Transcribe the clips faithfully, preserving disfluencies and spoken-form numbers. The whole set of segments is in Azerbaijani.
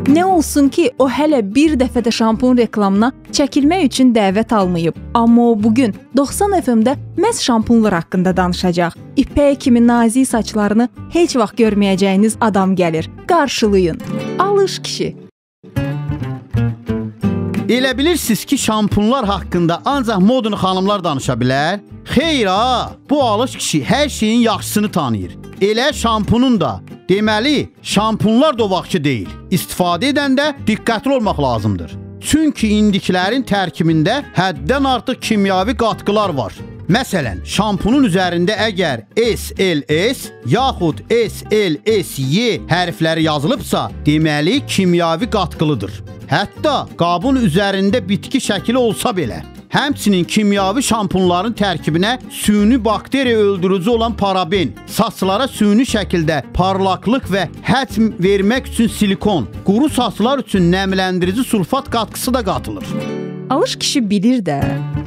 Nə olsun ki, o hələ bir dəfə də şampun reklamına çəkilmək üçün dəvət almayıb. Amma o bugün doxsan F M-də məhz şampunlar haqqında danışacaq. İpək kimi nazik saçlarını heç vaxt görməyəcəyiniz adam gəlir. Qarşılayın. Alış kişi. Elə bilirsiniz ki, şampunlar haqqında ancaq modun xanımlar danışa bilər? Xeyr ha, bu alış kişi hər şeyin yaxşısını tanıyır. Elə şampunun da. Deməli, şampunlar da o vaxtki deyil. İstifadə edəndə diqqətli olmaq lazımdır. Çünki indikilərin tərkibində həddən artıq kimyavi qatqılar var. Məsələn, şampunun üzərində əgər S L S yaxud S L S Y hərfləri yazılıbsa, deməli kimyavi qatqılıdır. Hətta qabın üzərində bitki şəkli olsa belə. Həmçinin kimyavi şampunların tərkibinə süni bakteriya öldürücü olan paraben, saçlara süni şəkildə parlaqlıq və həcm vermək üçün silikon, quru saçlar üçün nəmləndirici sulfat qatqısı da qatılır. Alış kişi bilir də.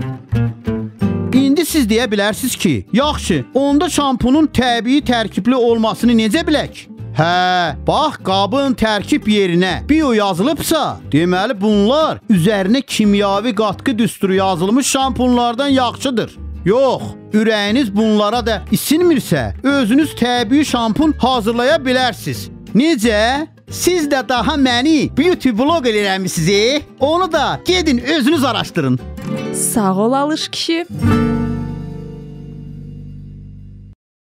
İndi siz deyə bilərsiniz ki, yaxşı, onda şampunun təbii tərkibli olmasını necə bilək? Hə, bax, qabın tərkib yerinə bio yazılıbsa, deməli bunlar üzərinə kimyavi qatqı düsturu yazılmış şampunlardan yaxşıdır. Yox, ürəyiniz bunlara da isinmirsə, özünüz təbii şampun hazırlaya bilərsiniz. Necə? Siz də daha məni beauty blog eləmişsiniz, onu da gedin özünüz araşdırın. Sağ ol alış kişi.